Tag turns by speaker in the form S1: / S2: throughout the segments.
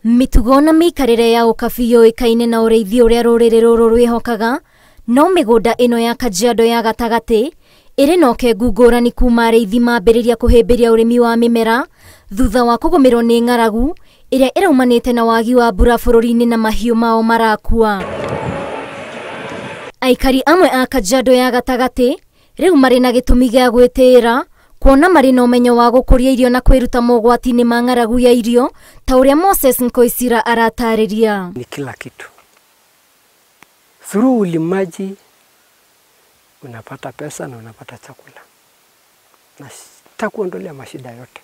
S1: Mitugo na mikarire ya ukabiyo ikaine na ureithio uria ruriri ruru rwihokaga no migunda ino ya Kajiado ya gatagati iri na ukengu ngurani kuma areithi mambiriria kuhimbiria urimi wa mimera thutha wa kugumirwo ni ng'aragu iria iraumanite na wagi wa mbura bururi-ini na mahiu mao marakua. Aikari amwe a Kajiado ya gatagati riu mari na gitumi gia gwitira kuona mari na umenyo wa gukuria irio na kwiruta mogwati-ini ma ng'aragu ya irio ta uria Moses Nkoisira aratariria.
S2: Ni kila kitu. Through ulimaji unapata pesa na unapata chakula. Na takuondolea mashida yote.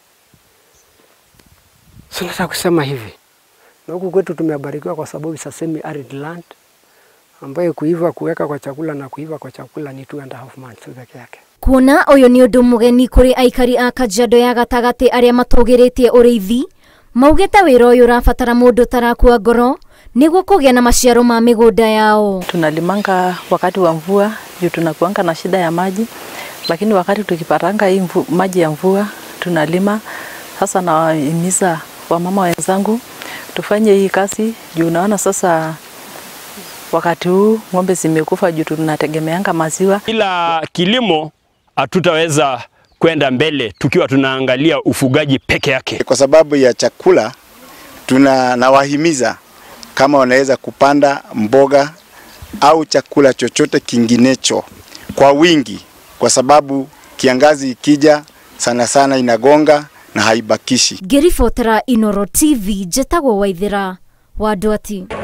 S2: So nataka kusema hivi. Na huku kwetu tumebarikiwa kwa sababu sa semi arid land ambayo kuiva kuweka kwa chakula na kuiva kwa chakula ni 2.5 months peke yake.
S1: Kuona uyu ni undu mugeni kuri aikari a Kajiado ya gatagati aria matogiritie ureithi maugite wira uyu urabatara mundu tarakua ngoro niguo kugia na maciaro ma migunda yao.
S3: Tunalimanga wakati wa mvua juu tunakuanga na shida ya maji, lakini wakati tukipatanga hii maji ya mvua tunalima. Sasa nawahimiza wamama wenzangu tufanye hii kazi juu naona sasa wakati huu ng'ombe zimekufa juu tunategemeanga maziwa.
S4: Ila kilimo hatutaweza kwenda mbele tukiwa tunaangalia ufugaji peke yake.
S5: Kwa sababu ya chakula tunawahimiza kama wanaweza kupanda mboga au chakula chochote kinginecho kwa wingi, kwa sababu kiangazi ikija sana sana inagonga na haibakishi.
S1: Ngiribotera Inooro TV, Njĩtagwo Waithĩra wa Ndwati.